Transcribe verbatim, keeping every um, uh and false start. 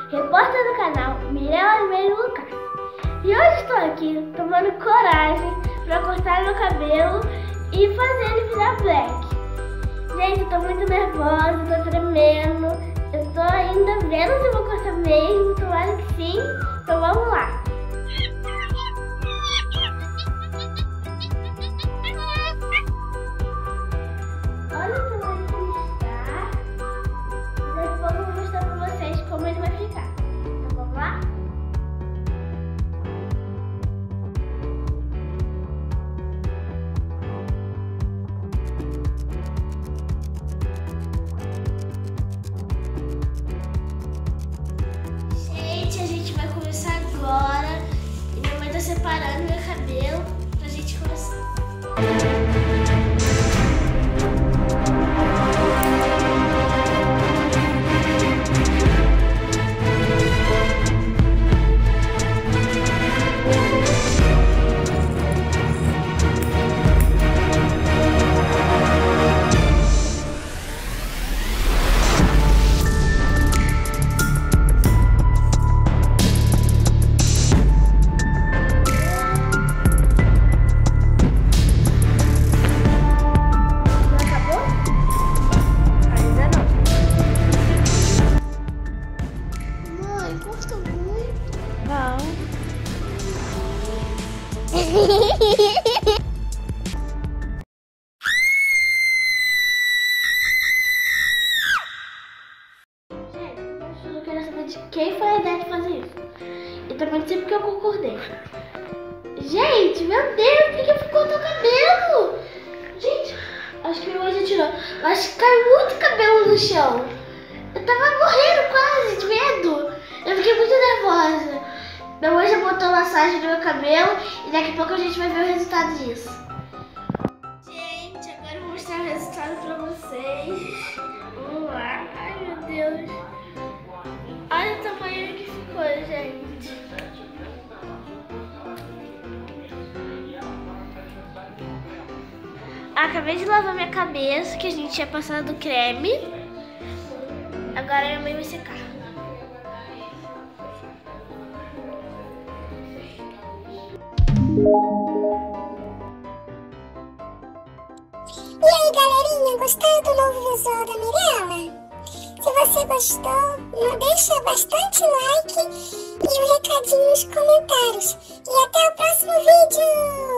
repórter do canal Mirella Almeida Lucas. E hoje estou aqui tomando coragem para cortar meu cabelo e fazer ele virar black. Gente, eu tô muito nervosa, tô tremendo. Eu tô ainda vendo se eu vou cortar mesmo, tomara que sim. Então vamos lá. Olha o tamanho que ele está. Depois eu vou mostrar pra vocês como ele vai ficar. Então vamos lá? Gente, a gente vai começar agora. E minha mãe tá separando meu cabelo pra gente começar. Eu quero saber de quem foi a ideia de fazer isso. E também sei porque eu concordei. Gente, meu Deus, por que eu fui cortar o cabelo? Gente, acho que minha mãe já tirou. Acho que caiu muito cabelo no chão. Eu tava morrendo quase de medo. Eu fiquei muito nervosa. Minha mãe já botou massagem no meu cabelo e daqui a pouco a gente vai ver o resultado disso. Gente, agora eu vou mostrar o resultado pra vocês. Vamos lá. Ai, meu Deus. Olha o tamanho que ficou, gente. Acabei de lavar minha cabeça, que a gente tinha passado creme. Agora minha mãe vai secar. E aí, galerinha, gostaram do novo visual da Mirella? Se você gostou, não deixa bastante like e um recadinho nos comentários. E até o próximo vídeo!